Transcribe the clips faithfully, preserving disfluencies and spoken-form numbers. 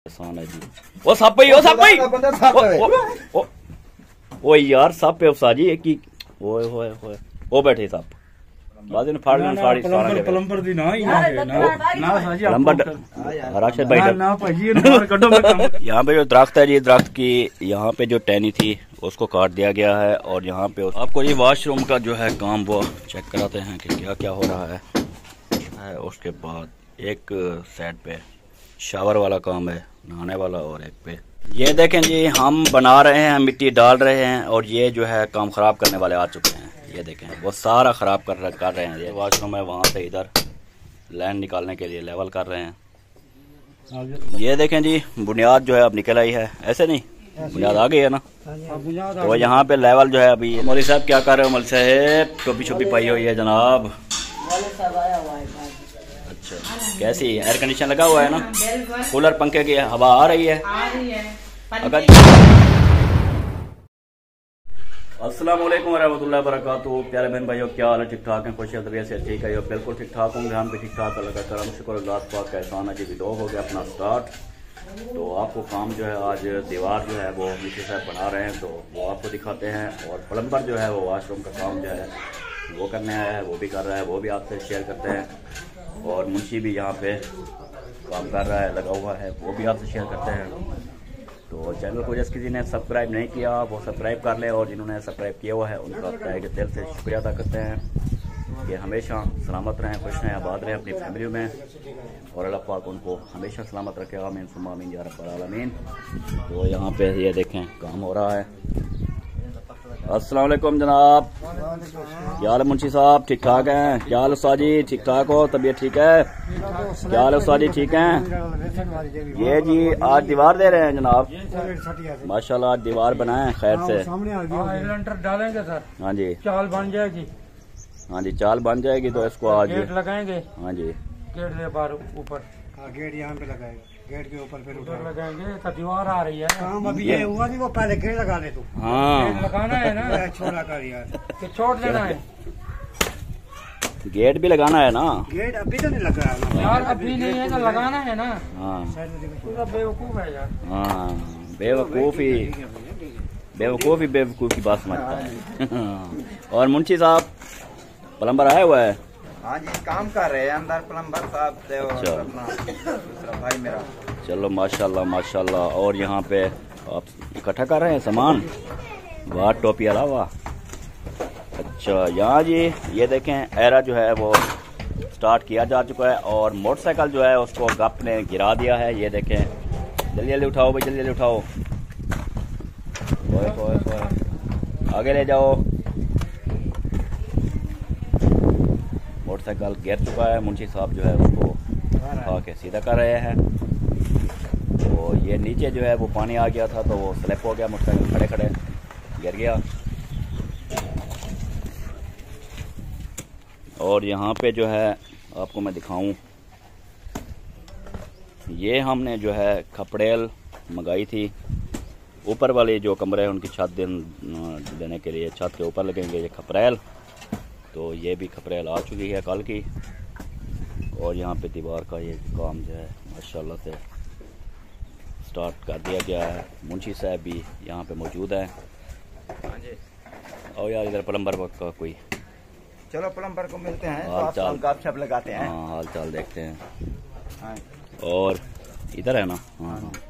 आसान है जी। वो सप ही, वो सप ही, ओ यार सप है उसा जी की। ओए होए होए वो बैठे सप बाजी ने फाड़ में फाड़ी सारा के प्लम्बर दी ना ना ना साजी प्लम्बर राशिद भाई ना भाई कटो मत। यहां पे जो दरख्त है जी, दरख्त की यहां पे जो टहनी थी उसको काट दिया गया है और यहां पे आपको ये वॉशरूम का जो है काम वो चेक कराते हैं कि क्या क्या हो रहा है, है। उसके बाद एक साइड पे शावर वाला काम है, नहाने वाला, और एक पे ये देखें जी हम बना रहे हैं, मिट्टी डाल रहे हैं और ये जो है काम खराब करने वाले आ चुके हैं। ये देखें वो सारा खराब कर कर रहे हैं। ये वॉशरूम है, वहाँ से इधर लैंड निकालने के लिए लेवल कर रहे हैं। ये देखें जी बुनियाद जो है अब निकल आई है, ऐसे नहीं बुनियाद आ गई है ना, तो यहाँ पे लेवल जो है अभी। मौलवी साहब क्या कर रहे हो? मौलवी साहब टोपी छोपी पाई हुई है जनाब। अच्छा कैसी एयर कंडीशन लगा हुआ है ना, कूलर पंखे की हवा आ रही है। अगर अस्सलाम वालेकुम रहमतुल्लाहि वबरकातुहू। प्यारे बहन भाइयों क्या हाल है? ठीक ठाक हैं? खुशी तबीयत से ठीक है? बिल्कुल ठीक ठाक होंगे, हम भी ठीक ठाक। अल्लाह का करम शुक्र अल्लाह पाक का एहसान है जी। वीडियो हो गया अपना स्टार्ट। तो आपको काम जो है आज दीवार जो है वो नीचे साहब बना रहे हैं, तो वो आपको दिखाते हैं। और प्लम्बर जो है वो वॉशरूम का काम जो है वो करने आया है, वो भी कर रहा है, वो भी आपसे शेयर करते हैं। और मुंशी भी यहाँ पे काम कर रहा है, लगा हुआ है, वो भी आपसे शेयर करते हैं। तो चैनल को जिस किसी ने सब्सक्राइब नहीं किया वो सब्सक्राइब कर ले, और जिन्होंने सब्सक्राइब किया हुआ है उनका तहे दिल से शुक्रिया अदा करते हैं कि हमेशा सलामत रहें, खुश रहें, आबाद रहें अपनी फैमिली में, और अल्लाह पाक उनको हमेशा सलामत रखे। आमीन सुम्मा आमीन या रब्बल आलमीन। तो यहाँ पे ये देखें काम हो रहा है। अस्सलाम वालेकुम जनाब, क्या हाल है मुंशी साहब? ठीक ठाक हैं? क्या हाल उस्ताद जी? ठीक ठाक हो? तबीयत ठीक है? क्या हाल है उस्ताद जी? ठीक हैं? ये जी आज दीवार दे रहे हैं जनाब, माशाल्लाह आज दीवार बनाए खैर से। डालेंगे सर, हाँ जी चाल बन जाएगी। हाँ जी चाल बन जाएगी, तो इसको आज गेट लगाएंगे। हाँ जी गेट के बाहर ऊपर गेट यहाँ पे लगाएगा, गेट के ऊपर फिर उधर लगाएंगे। तो दीवार आ रही है काम अभी ये हुआ नहीं, वो पहले गेट लगा ले तू। हाँ गेट लगाना है ना, छोड़ा कर यार, कि छोड़ देना है। गेट भी लगाना है ना, गेट अभी तो नहीं लगा है यार, अभी नहीं है तो लगाना है ना। हाँ पूरा बेवकूफ है यार। हाँ बेवकूफ़ी बेवकूफ़ी बेवकूफ़ की बात समझता है। और मुंशी साहब प्लम्बर आया हुआ है? हाँ जी काम कर रहे हैं अंदर प्लम्बर साहब से, और अच्छा। अपना दूसरा भाई मेरा। चलो माशाल्लाह माशाल्लाह। और यहाँ पे आप इकट्ठा कर रहे हैं सामान, वाह टोपी अलावा। अच्छा यहाँ जी ये देखें एरा जो है वो स्टार्ट किया जा चुका है, और मोटरसाइकिल जो है उसको गप ने गिरा दिया है। ये देखें, जल्दी जल्दी उठाओ भाई, जल्दी जल्दी उठाओ, ओए ओए ओए आगे ले जाओ। मोटरसाइकिल गिर चुका है, मुंशी साहब जो है उसको उठा के सीधा कर रहे हैं। तो ये नीचे जो है वो पानी आ गया था, तो वो स्लिप हो गया, मोटरसाइकिल खड़े खड़े गिर गया। और यहाँ पे जो है आपको मैं दिखाऊं, ये हमने जो है खपड़ेल मंगाई थी। ऊपर वाले जो कमरे हैं उनकी छत देने के लिए छत के ऊपर लगेंगे ये खपड़ेल। तो ये भी खपरेल आ चुकी है कल की। और यहाँ पे दीवार का ये काम जो है माशाल्लाह से स्टार्ट कर दिया गया है। मुंशी साहब भी यहाँ पे मौजूद हैं। और यार इधर प्लम्बर का कोई, चलो प्लम्बर को मिलते हैं, हाल चाल गपशप लगाते हैं। हाँ हाल चाल देखते हैं। हाँ। और इधर है ना। हाँ हाँ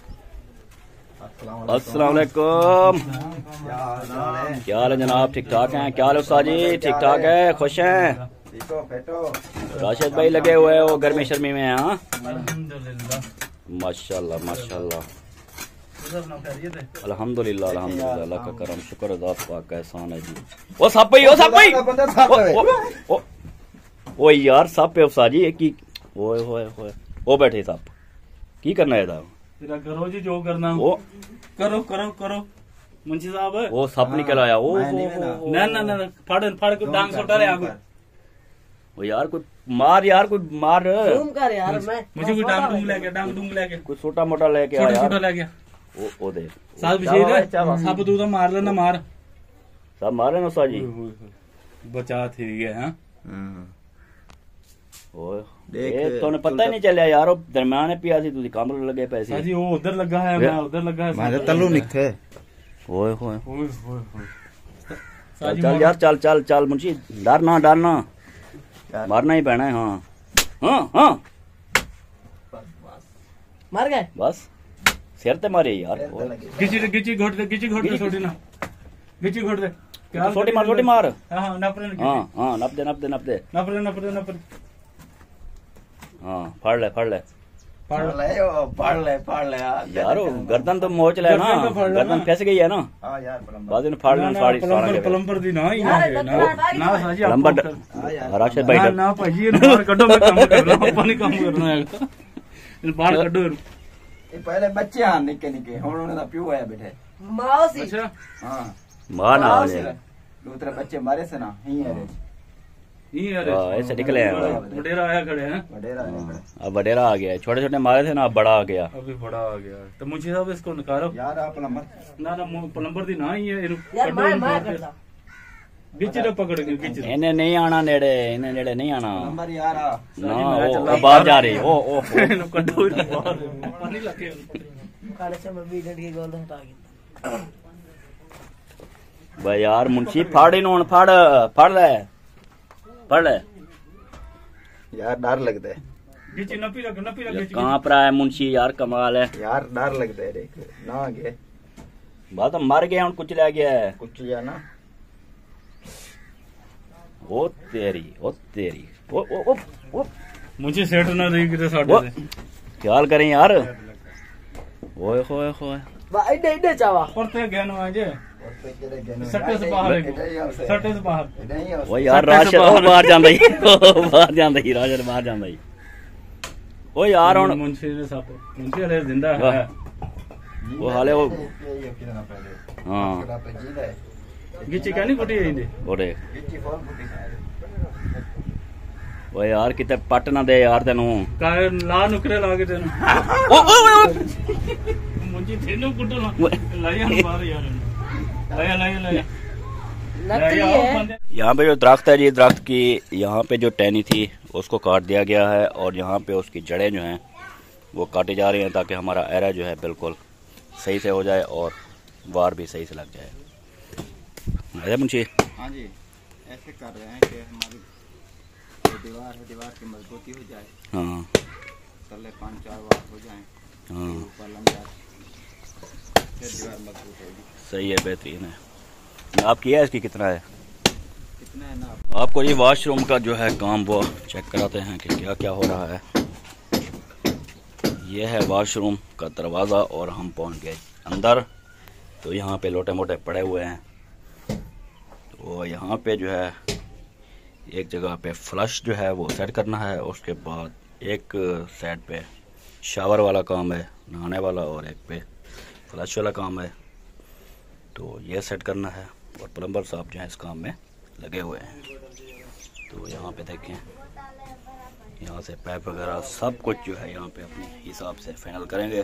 अस्सलाम वालेकुम, क्या हाल है जनाब? ठीक ठाक हैं? क्या हाल है उस्ताद जी? ठीक ठाक है? खुश हैं? राशिद भाई लगे हुए हैं वो गर्मी शर्मी में। हाँ माशाल्लाह माशाल्लाह, अल्हम्दुलिल्लाह अल्हम्दुलिल्लाह, अल्लाह का करम शुक्र अल्लाह पाक का एहसान है जी। वो सप ही, वो सप ही, ओ यार सप है उस्ताद जी की। ओए होए होए वो बैठे सप की करना है था? करो जी जो करना वो करो करो करो मुंशी साहब। वो सप निकल आया। ओ ना ना ना फाड़ फाड़ के डांग सोटा ले आगो। वो यार कोई मार, यार कोई मार कर यार, मैं मुझे कोई डांग डूंग लेके डांग डूंग लेके कोई छोटा मोटा लेके छोटा आया छोटा ले गया। ओ ओ देख साहब विशेष सब तू तो मार लेना मार, सब मारे ना उस्ताद जी। बचा थी है। हां ਓਏ ਦੇਖ, ਇਹ ਤੁਹਾਨੂੰ ਪਤਾ ਹੀ ਨਹੀਂ ਚੱਲਿਆ ਯਾਰ ਉਹ ਦਰਮਿਆਨੇ ਪਿਆ ਸੀ ਤੁਸੀਂ ਕੰਮ ਲੱਗੇ ਪਏ ਸੀ ਸਾਜੀ ਉਹ ਉਧਰ ਲੱਗਾ ਹੈ ਮੈਂ ਉਧਰ ਲੱਗਾ ਹੈ मैं तो तल्लू निकथे ਓਏ ਹੋਏ ਓਏ ਹੋਏ ਹੋਏ चल चल यार चल चल चल मुंशी डरना डरना मारना ही पैना है हाँ हाँ हाँ मर गए बस सिर ते मारे यार गिची गिची घोट दे गिची घोट दे छोटी ना गिची घोट दे छोटी मार छोटी मार हां नपरे हाँ हाँ नप दे नप दे नप दे नपरे नपरे नपरे हाँ फाड़ ले फाड़ ले पाड़ ले ओ पाड़ ले पाड़ ले यार वो गर्दन तो मोच ले ना गर्दन तो फाड़ ले गर्दन ना। फंस गई है ना हां यार प्लम्बर बाद में फाड़ ले फाड़ प्लम्बर प्लम्बर दी ना ही ना यार, ना ना साजी आप लंबा हां यार राशिद भाई ना डर ना भाजी ये बाहर कड्डो मैं काम कर रहा हूं पानी काम करना है इन बाहर कड्डो ये पहले बच्चे हां निके निके हुन उन्हें दा प्यू आया बैठे मौसी अच्छा हां मार ना आ जाए दूसरे बच्चे मारे से ना ही है ये अरे हाँ, ऐसे निकले हैं बडेरा आया खड़े हैं वडेरा है अब बडेरा आ गया छोटे छोटे मारे थे ना अब बड़ा आ गया अभी बड़ा आ गया तो मुझे साहब इसको निकालो यार आप प्लम्बर ना ना मु- प्लम्बर दी ना ही है इनु यार कड्डो मार इनु मार मार के। करता बीच रे पकड़ के बीच रे इन्हें नहीं आना नेड़े इन्हें नेड़े नहीं आना प्लम्बर यार आ ना वो बाहर जा रही ओ ओ ओ। इनु कड्डो इनु बाहर पानी लगे काले से मैं बीट की गोल हटा गया भाई यार मुंशी फाड़ इन फाड़ फाड़ ले फाड़ ले यार डर लगता है बीच नपी रख नपी रख बीच कहाँ पर आया मुंशी यार कमाल है यार डर लगता है देख ना आगे बात मर गया कुछ ले गया है कुछ लिया ना ओ तेरी ओ तेरी ओ ओ ओ, ओ मुझे सेट ना रही किते साडे वो से ख्याल करें यार ओए होए होए बा एडे एडे चावा करते गया ना आजे और पे तेरे गनो सट्टे से बाहर है सट्टे से बाहर नहीं है ओ यार सट्टे से राशिद ओ बाहर। बाहर ਜਾਂਦਾ ਹੀ ਉਹ ਬਾਹਰ ਜਾਂਦਾ ਹੀ ਰਾਸ਼ਦ ਬਾਹਰ ਜਾਂਦਾ ਹੀ ओ यार ਹੁਣ मुंशी ने साथ मुंशी अरे जिंदा वाह। है वो हाले वो ये कितना पहले हाँ कड़ा पे जी है गिची कहनी फटी है इंदे ਉਹ ਦੇਖ गिच्ची फॉल फुटी है ਓਏ यार किते पट ना दे यार ਤੈਨੂੰ का ला नुकरे ला के तेन ओ ओ ओ मुंशी तेनु कुटो लाया बाहर यार लाया लाया लाया नकली लाया, है बंदे। यहाँ पे जो दरख्त है जी दरख्त की यहाँ पे जो टहनी थी उसको काट दिया गया है और यहाँ पे उसकी जड़ें जो हैं वो काटी जा रही हैं ताकि हमारा एरा जो है बिल्कुल सही से हो जाए और वार भी सही से लग जाए ऐसे मुंशी हाँ जी ऐसे कर रहे हैं कि हमारी जो दीवार है दीवार की मजबूती हो जाए हाँ तले पाँच चार वार हो जाए हाँ ऊपर लग जाए फिर दीवार मजबूत होगी सही है बेहतरीन है आप किया है इसकी कितना है कितना है ना आपको ये वॉशरूम का जो है काम वो चेक कराते हैं कि क्या क्या हो रहा है। ये है वॉशरूम का दरवाज़ा और हम पहुंच गए अंदर। तो यहाँ पे लोटे मोटे पड़े हुए हैं। तो यहाँ पे जो है एक जगह पे फ्लश जो है वो सेट करना है। उसके बाद एक साइड पे शावर वाला काम है, नहाने वाला, और एक पे फ्लश वाला काम है। तो ये सेट करना है और प्लम्बर साहब जो है इस काम में लगे हुए हैं। तो यहाँ पे देखें, यहाँ से पाइप वगैरह सब कुछ जो है यहाँ पे अपने हिसाब से फाइनल करेंगे।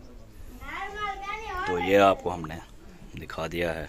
तो ये आपको हमने दिखा दिया है,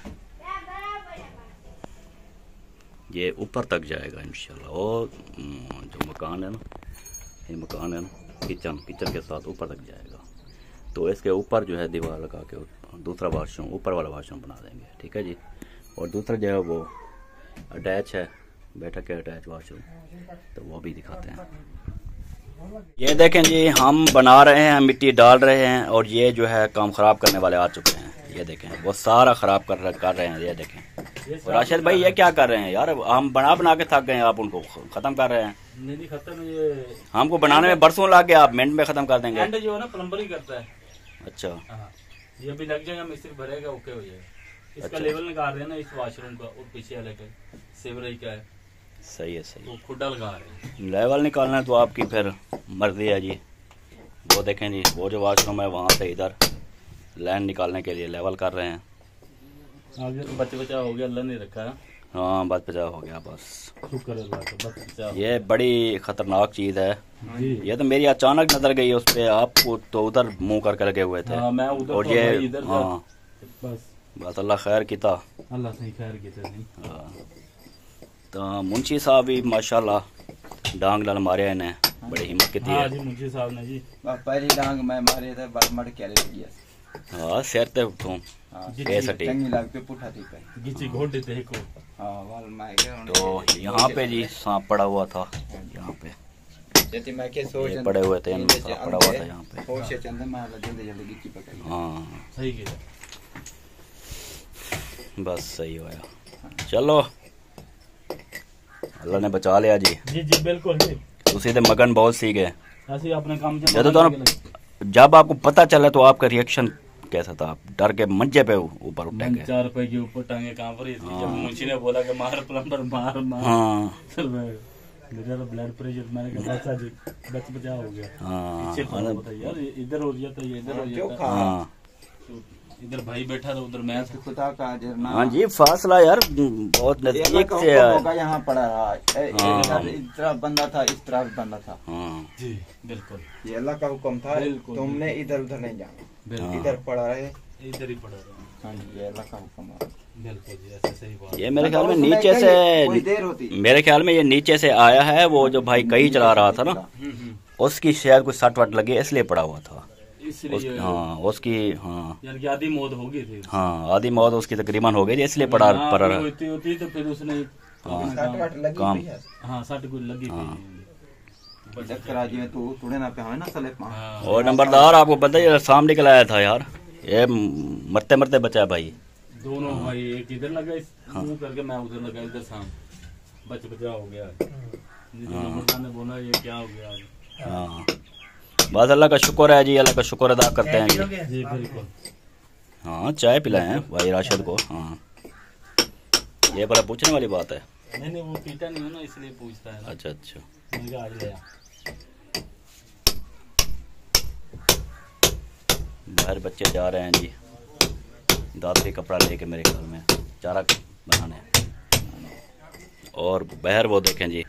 ये ऊपर तक जाएगा इंशाल्लाह। और जो मकान है ना, ये मकान है ना, किचन किचन के साथ ऊपर तक जाएगा। तो इसके ऊपर जो है दीवार लगा के दूसरा वाशरूम, ऊपर वाला वाशरूम बना देंगे, ठीक है जी। और दूसरा जो है वो अटैच है, बैठक के अटैच वाशरूम, तो वो भी दिखाते हैं। ये देखें जी, हम बना रहे हैं, मिट्टी डाल रहे हैं, और ये जो है काम ख़राब करने वाले आ चुके हैं। ये देखें, वो सारा ख़राब कर कर रहे हैं। ये देखें और राशिद भाई ये क्या कर रहे हैं यार? हम बना बना के थक गए, आप उनको ख़त्म कर रहे हैं। नहीं नहीं खत्म, ये हमको बनाने में बरसों लग गया, आप मिनट में ख़त्म कर देंगे। एंड जो है ना प्लम्बर ही करता है। अच्छा, हाँ, ये भी लग जाएगा, मिस्त्री भरेगा, ओके हो जाएगा। इसका अच्छा। लेवल निकाल रहे हैं ना इस वॉशरूम का, और पीछे वाले का सेवरेज का है, सही है, सही वो खुड्डा लगा रहे हैं। लेवल निकालना है तो आपकी फिर मर्जी है जी। वो देखें जी, वो जो वाशरूम है वहाँ से इधर लाइन निकालने के लिए लेवल कर रहे हैं। आगे तो बच्चे बच्चा हो गया, अल्लाह ने रखा है, हाँ, बस बचा हो गया बस। शुक्र अल्लाह का, बस बच्चा हो ये बड़ी ख़तरनाक चीज़ है। गया। जी ये तो मेरी अचानक नज़र गई उस पर, आपको तो उधर मुंह करके लगे हुए थे। हाँ, मैं उधर और तो ये भाई इधर था। हाँ, बस बस अल्लाह खैर किता। अल्लाह से खैर की नहीं। हाँ। तो मुंशी साहब भी माशाल्लाह डांग डाल मारे इन्हें, बड़ी हिम्मत की हाँ है। जी मुंशी साहब ने जी बस पहली डांग मैं मारे थे बड़ मड़ के ले गया। हाँ सिर ते तू हाँ कैसा ठीक। चंगी लग पे पुठा थी पे। गिची घोड़ देते हैं को हाँ वाल मैं गया। तो यहाँ पे जी सांप पड़ा हुआ था, यहाँ पे जैसे मैं के सोच ये पड़े हुए थे, इनमें सांप पड़ा हुआ था यहाँ पे। होश से चंदे मैं जल्दी जल्दी गिच्ची पकड़ी। हाँ सही किया। बस सही होया। चलो अल्लाह ने बचा लिया जी। जी जी बिल्कुल जी। उसी दे मगन बहुत सी गए। ऐसे ही अपने काम से जब तो जब आपको पता चला तो आपका रिएक्शन कैसा था? आप डर के मंजे पे ऊपर उठे मन गए? चार रुपए के ऊपर टांगे कहाँ पर थी। जब मुंशी ने बोला कि मार प्लम्बर मार मार हाँ चल मैं मेरा तो ब्लड प्रेशर मैंने कहा बस आज बच बचा हो गया। हाँ पीछे पड़ा होता यार, इधर हो जाता ये इधर हो जाता। हाँ इधर भाई बैठा था उधर मैं था। खुदा का जरना हाँ जी, फासला यार बहुत नजदीक से है। होगा यहाँ पड़ा रहा। ए- हाँ। इधर इस तरफ बंदा था, इस तरफ बंदा था। हाँ जी बिल्कुल ये अल्लाह का हुक्म था, बिल्कुल, तुमने इधर उधर नहीं जाना, बिल्कुल इधर पड़ा रहे। इधर ही पड़ा रहा। हाँ जी ये अल्लाह का हुक्म है। बिल्कुल जी ऐसे सही बात। ये मेरे ख्याल में उसमें नीचे कहीं कोई से देर होती। मेरे ख्याल में ये नीचे से आया है। वो जो भाई कहीं चला रहा था ना, हम्म हम्म उसकी शायद कुछ सट वट लगी इसलिए पड़ा हुआ था। उस, इसलिए हाँ उसकी हाँ यार की आधी मौत हो गई थी। हाँ आधी मौत उसकी तकरीबन हो गई थी, इसलिए पड़ा हाँ, पड़ा वो रहा। होती होती तो फिर उसने हाँ। सट वट लगी काम। हुई है। हाँ सट को लगी हाँ। थी। चक्कर आज में तू तुड़े ना पे है ना सले पा। हाँ और नंबरदार आपको पता है सामने निकल आया था यार, ये मरते मरते बचा भाई। दोनों भाई एक इधर लगा इस मुंह करके मैं उधर लगा इधर साम बच बचा हो गया। नहीं तो नंबरदार ने बोला ये क्या हो गया आज। हाँ बस अल्लाह का शुक्र है जी, अल्लाह का शुक्र अदा करते हैं जी। जी बिल्कुल। हाँ चाय पिलाए हैं भाई राशिद को। हाँ ये बड़ा पूछने वाली बात है। नहीं नहीं वो पीता नहीं है ना इसलिए पूछता है ना। अच्छा अच्छा मैंने कहा आज ले आ। बाहर बच्चे जा रहे हैं जी दादरी कपड़ा लेके मेरे ख्याल में चारा बनाने। और बाहर वो देखें जी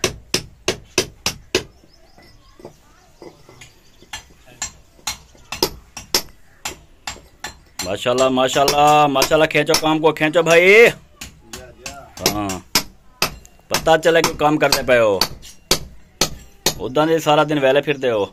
माशाल्लाह माशाल्लाह माशाल्लाह। खींचो काम को खींचो भाई। हाँ पता चले कि काम करते पे हो, उदा नहीं सारा दिन वेले फिरते हो।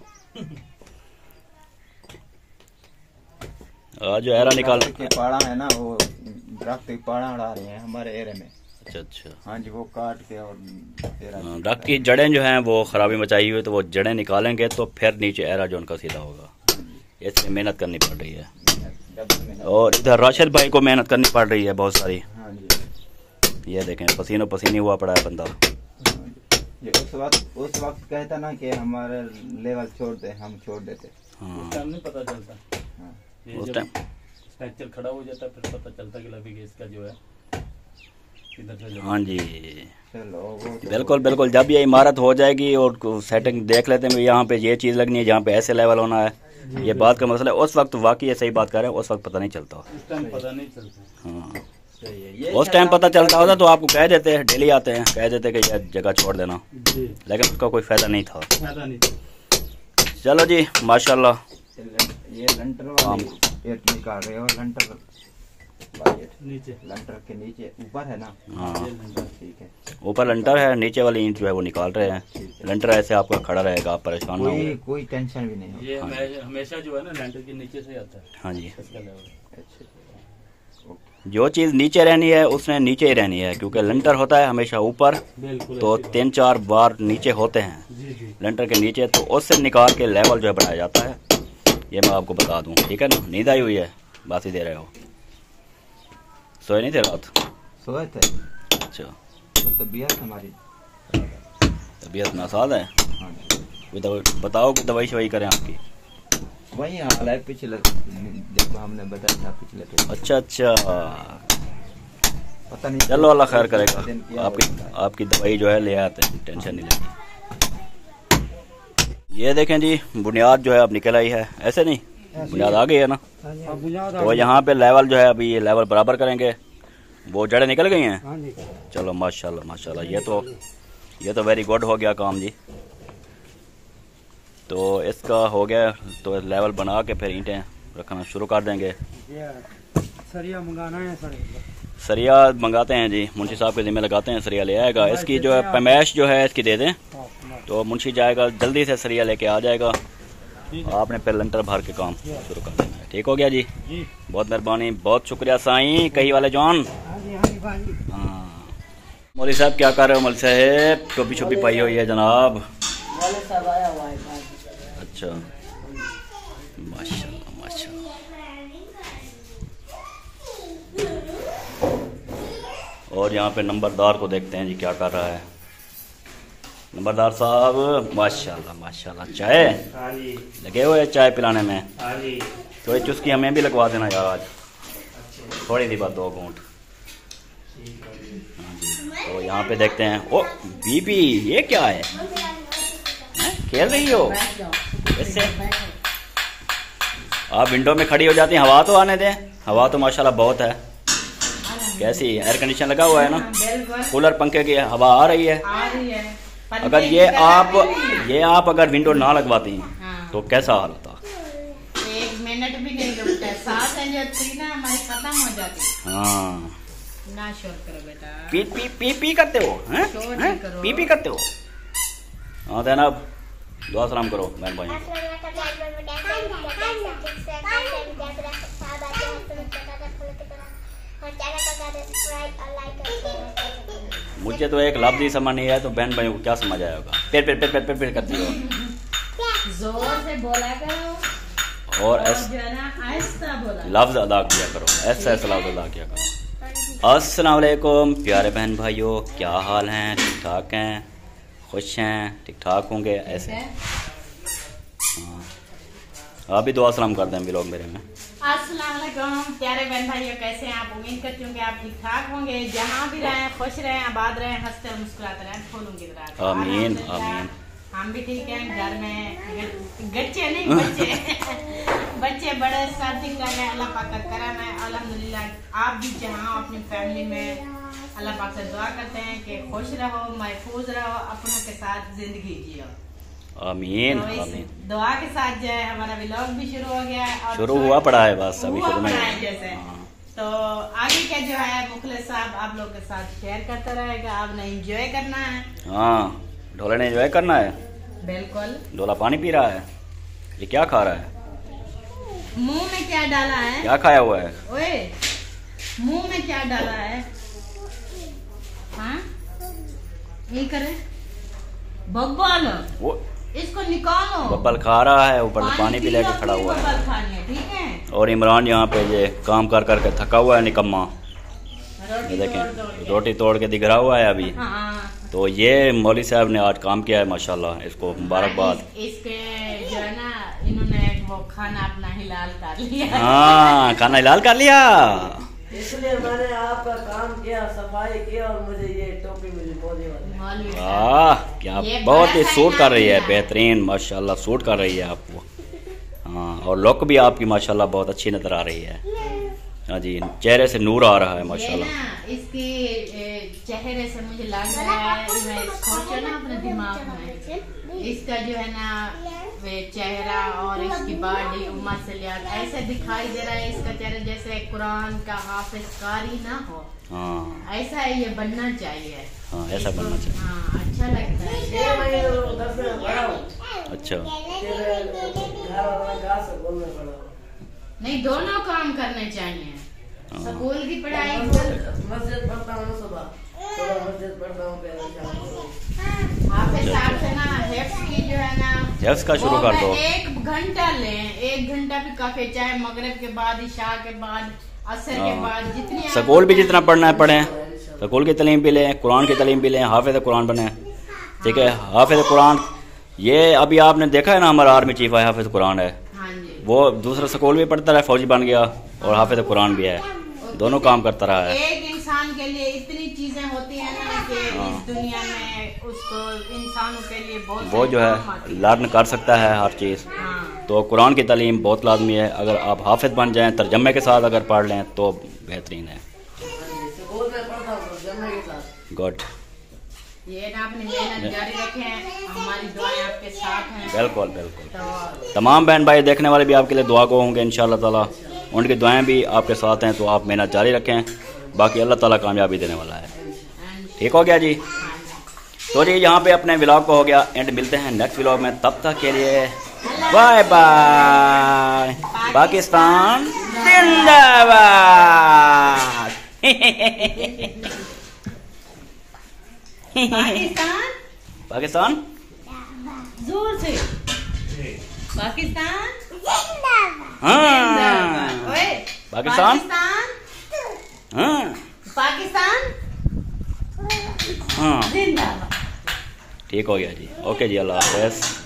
आज जो एरा निकाल के पाड़ा है ना, वो दरख्त के पाड़ा उड़ा रहे हैं हमारे एरिया में। अच्छा अच्छा। हाँ जी वो काट के और तेरा हाँ, दरख्त की जड़ें जो हैं वो खराबी मचाई हुई, तो वो जड़ें निकालेंगे तो फिर नीचे एरा जो उनका सीधा होगा। इसलिए मेहनत करनी पड़ रही है। डबल में। और इधर राशिद भाई को मेहनत करनी पड़ रही है बहुत सारी। हाँ जी ये देखें पसीनो पसीनी हुआ पड़ा है बंदा। ये उस वक्त उस वक्त कहता ना कि हमारे लेवल छोड़ दे, हम छोड़ देते। हाँ उस टाइम नहीं पता चलता। हाँ। ये उस जब टाइम स्ट्रक्चर खड़ा हो जाता है फिर पता चलता कि लवी गैस का जो है किधर से जो- हाँ जी चलो वो तो बिल्कुल बिल्कुल। जब ये इमारत हो जाएगी और सेटिंग देख लेते हैं यहाँ पे ये चीज़ लगनी है, जहाँ पे ऐसे लेवल होना है, ये बात का मसला है। उस वक्त वाकई ये सही बात कर रहे हैं, उस वक्त पता नहीं चलता। उस टाइम पता नहीं चलता। हाँ सही है। ये उस टाइम पता चलता होता तो आपको कह देते हैं, डेली आते हैं कह देते कि यह जगह छोड़ देना, जी लेकिन उसका कोई फायदा नहीं था। फायदा नहीं। चलो जी माशाल्लाह। ये लंटर वाली पेट निकाल रहे हो, लंटर वाली नीचे लंटर के नीचे ऊपर है ना। हाँ ठीक है। ऊपर लंटर है, नीचे वाली ईंट जो है वो निकाल रहे हैं। लंटर ऐसे आपका खड़ा रहेगा, आप परेशान ना कोई हो। कोई टेंशन भी नहीं हो। ये हमे- हमेशा जो है ना लेंटर के नीचे से आता है हाँ जी इसका लेवल। अच्छा जो चीज़ नीचे रहनी है उसने नीचे ही रहनी है, क्योंकि लंटर होता है हमेशा ऊपर, बिल्कुल तो ऐसी बात। तीन चार बार नीचे होते हैं जी जी लंटर के नीचे, तो उससे निकाल के लेवल जो है बढ़ाया जाता है। ये मैं आपको बता दूं, ठीक है ना। नींद आई हुई है, बात ही दे रहे हो, सोए नहीं थे रात? सोए थे। अच्छा तो तबीयत हमारी तबीयत नासाज है। हाँ जी। कोई दवाई बताओ, कोई दवाई शवाई करें आपकी। वही हाल है पिछले देखो हमने बताया था पिछले पे। अच्छा अच्छा पता नहीं चलो अल्लाह खैर करेगा। दिन क्या आपकी होता है। आपकी दवाई जो है ले आते हैं, टेंशन नहीं लेनी। ये देखें जी बुनियाद जो है अब निकल आई है, ऐसे नहीं बुनियाद आ गई है ना। हाँ, बुनियाद तो यहाँ पे लेवल जो है अभी ये लेवल बराबर करेंगे, वो जड़ें निकल गई हैं। हाँ जी। चलो माशाल्लाह माशाल्लाह। ये तो ये तो वेरी गुड हो गया काम जी। तो इसका हो गया, तो लेवल बना के फिर ईंटें रखना शुरू कर देंगे। ये सरिया मंगाना है सर। सरिया मंगाते हैं जी, मुंशी साहब के जिम्मे लगाते हैं, सरिया ले आएगा। इसकी जो है पैमाइश जो है इसकी दे दें तो मुंशी जाएगा जल्दी से सरिया लेके आ जाएगा, आपने फिर लंटर भर के काम शुरू कर देना है। ठीक हो गया जी, जी बहुत मेहरबानी, बहुत शुक्रिया साईं कही वाले जॉन। हाँ जी हाँ जी भाई। हाँ मौली साहब क्या कर रहे हो? मौली साहब टोपी छोपी पाई हुई है जनाब। वाले साहब आया हुआ है बाहर। अच्छा माशाल्लाह माशाल्लाह। और यहाँ पे नंबरदार को देखते हैं जी क्या कर रहा है। नंबरदार साहब माशाल्लाह माशाल्लाह। चाय हाँ जी लगे हुए चाय पिलाने में, हाँ जी। तो ये चुस्की हमें भी लगवा देना यार आज, थोड़ी दी बात दो घूंट। हाँ जी, तो यहाँ पे देखते हैं। ओ बीबी ये क्या है, हैं? खेल रही हो इससे? आप विंडो में खड़ी हो जाती हैं, हवा तो आने दें। हवा तो माशाल्लाह बहुत है। कैसी एयर कंडीशन लगा हुआ है ना, कूलर पंखे की हवा आ रही है। आ रही है। अगर ये आप ये आप अगर विंडो ना लगवाती हाँ। तो कैसा हाल होता? एक मिनट भी नहीं रुकता है, सांसें जो थी ना हमारी खत्म हो जाती। हाँ ना शोर करो बेटा। पी पी पी पी करते हो हैं? शोर हैं? नहीं करो। पी पी करते हो। हाँ जनाब दुआ सलाम करो बहन भाई। मुझे तो एक लफ्ज़ ही समझ नहीं आया, तो बहन भाई को क्या समझ आया होगा? पेड़ पेड़ पेड़ पेड़ पेड़ पेड़ करती हो जोर से बोला करो और और ऐस जो है ना आहिस्ता बोला। लफ्ज़ अदा किया करो, ऐसा ऐसा लफ्ज़ अदा किया करो। अस्सलाम वालेकुम प्यारे बहन भाइयों, क्या हाल हैं? ठीक ठाक हैं, खुश हैं, ठीक ठाक होंगे ऐसे। हाँ आप भी दुआ सलाम कर दें लोग मेरे में। अस्सलाम वालेकुम प्यारे बहन भाइयों, कैसे हैं आप? उम्मीद करती हूँ कि आप ठीक ठाक होंगे, जहाँ भी रहें खुश रहें, आबाद रहें, हंसते और मुस्कुराते रहें, फूलों की तरह। आमीन आमीन। हम भी ठीक हैं, घर में गच्चे नहीं बच्चे बच्चे बड़े सब ठीक रहे, अल्लाह पाक का करम है अल्हम्दुलिल्लाह। आप भी जहाँ अपनी फैमिली में अल्लाह पाक से दुआ करते हैं कि खुश रहो, महफूज रहो, अपनों के साथ जिंदगी जियो। आमीन तो इस आमीन। दुआ के साथ जो है हमारा व्लॉग भी शुरू हो गया है और शुरू हुआ पड़ा है बस अभी हुआ शुरू में। पड़ा है जैसे। हाँ। तो आगे का जो है मुखलिस साहब आप लोग के साथ शेयर करता रहेगा, आपने एंजॉय करना है। हाँ ढोला ने एंजॉय करना है। बिल्कुल। ढोला पानी पी रहा है, ये क्या खा रहा है? मुंह में क्या डाला है? क्या खाया हुआ है? ओए मुंह में क्या डाला है? हाँ ये करे बब्बल, वो इसको निकालो। बब्बल खा रहा है, ऊपर से पानी भी पी लेके लो, खड़ा फिर हुआ है। बब्बल खानी है, ठीक है। और इमरान यहाँ पे ये काम कर करके थका हुआ है निकम्मा, ये रोटी देखें तोड़ तोड़ के। रोटी तोड़ के दिख रहा हुआ है अभी। हाँ तो ये मौली साहब ने आज काम किया है माशाल्लाह, इसको मुबारकबाद। इस, इसके जो है ना इन्होंने वो खाना अपना हिलाल कर लिया है। हाँ खाना हिलाल कर लिया। इसलिए मैंने आपका काम किया, सफाई किया और मुझे ये टोपी मिली मौली वाली। मौलवी साहब। वाह क्या ये बहुत बड़ा ही साइज सूट कर रही है, आपका। बेहतरीन माशाल्लाह सूट कर रही है आपको। हाँ और लुक भी आपकी माशाल्लाह बहुत अच्छी नजर आ रही है। हाँ जी चेहरे से नूर आ रहा है ये माशाल्लाह। ना इसके ए, चेहरे से मुझे लग रहा है, मैं सोचा ना अपने दिमाग में, इसका जो है ना वे चेहरा और इसकी बॉडी उम्र से लिहाज ऐसे दिखाई दे रहा है इसका चेहरा जैसे कुरान का हाफिज कारी ना हो। हाँ ऐसा है ये बनना चाहिए। हाँ ऐसा इसको- बनना चाहिए। हाँ अच्छा लगता है। ये मैं उधर से बड़ा हूँ, अच्छा फिर घर वाला घास से बोलने पड़ा। नहीं दोनों काम करने चाहिए, हाँ। स्कूल की पढ़ाई को। मस्जिद पढ़ता हूँ सुबह, थोड़ा मस्जिद पढ़ता हूँ फिर शाम को। हाफिज साहब से ना हिफ्ज की जो है ना हिफ्ज का शुरू वो कर दो। एक घंटा लें, एक घंटा भी काफी, चाहे मगरिब के बाद, इशा के बाद, असर के हाँ। बाद, जितनी स्कूल भी जितना पढ़ना है पढ़ें, स्कूल की तालीम भी लें, कुरान की तालीम भी लें, हाफिज कुरान बने। ठीक है हाफिज कुरान, ये अभी आपने देखा है ना हमारा आर्मी चीफ है हाफिज कुरान है, हाँ जी वो दूसरा स्कूल भी पढ़ता रहा, फौजी बन गया और हाफिज कुरान भी है, दोनों काम करता रहा है। एक इंसान के लिए इतनी चीजें होती है ना कि इस दुनिया में उसको इंसानों के लिए बहुत वो जो है काम आती लर्न कर सकता है हर चीज़। हाँ। तो कुरान की तालीम बहुत लाजमी है, अगर आप हाफिज बन जाएं तर्जमे के साथ अगर पढ़ लें तो बेहतरीन है। स्कूल में पढ़ता हूँ जम्मे के साथ। गुड ये ना अपनी मेहनत जारी रखें, हमारी दुआएं आपके साथ हैं। बिल्कुल बिल्कुल। तो तमाम बहन भाई देखने वाले भी आपके लिए दुआ को होंगे इंशाअल्लाह ताला, उनकी दुआएं भी आपके साथ हैं, तो आप मेहनत जारी रखें, बाकी अल्लाह ताला कामयाबी देने वाला है। and- ठीक हो गया जी। हाँ जी। तो जी यहाँ पे अपने व्लॉग को हो गया एंड, मिलते हैं नेक्स्ट व्लॉग में, तब तक के लिए बाय बाय। पाकिस्तान जिंदाबाद। पाकिस्तान पाकिस्तान जोर से पाकिस्तान हाँ ओए पाकिस्तान पाकिस्तान हाँ पाकिस्तान हाँ जिंदाबाद। ठीक हो गया जी। ओके जी, अल्लाह हाफ़िज़।